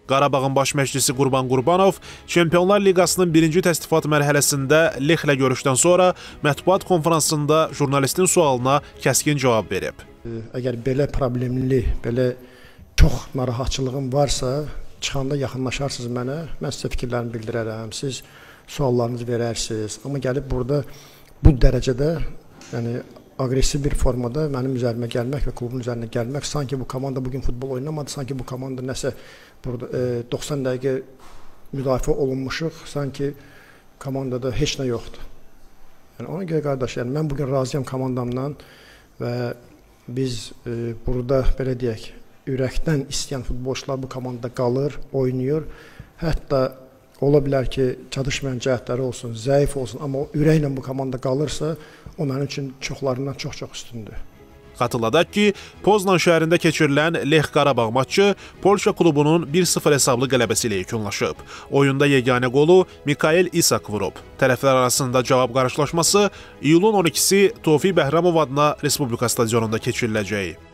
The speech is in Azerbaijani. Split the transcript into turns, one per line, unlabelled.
Qarabağın baş məşqçisi Qurban Qurbanov Çempionlar Liqasının birinci təsnifat mərhələsində Lexlə görüşdən sonra mətbuat konferansında jurnalistin sualına kəskin cavab verib.
Əgər belə problemli, belə çox narahatçılığım varsa, çıxanda yaxınlaşarsınız mənə, mən sizə fikirlərimi bildirərəm, siz suallarınızı verərsiniz. Amma gəlib burada bu dərəcədə, yəni agresiv bir formada mənim üzərimə gəlmək və klubun üzərinə gəlmək, sanki bu komanda bugün futbol oynamadı, sanki bu komanda nəsə burada 90 dəqiqə müdafiə olunmuşuq, sanki komandada heç nə yoxdur. Yəni ona görə qardaş, yəni mən bugün razıyam komandamdan və biz burada belə deyək, ürəkdən istəyən futbolçular bu komandada qalır, oynayır. Hətta ola bilər ki, çatışmayan cəhətləri olsun, zəif olsun, amma o ürəklə bu komanda qalırsa, o mənim üçün çoxlarından çox-çox üstündür.
Xatırladaq ki, Poznan şəhərində keçirilən Lex Qarabağ maçı Polşa klubunun 1-0 hesablı qələbəsi ilə yekunlaşıb. Oyunda yeganə qolu Mikael İsak vurub. Tərəflər arasında cavab qarşılaşması iyulun 12-si Tofiq Bəhramov adına Respublika stadionunda keçiriləcək.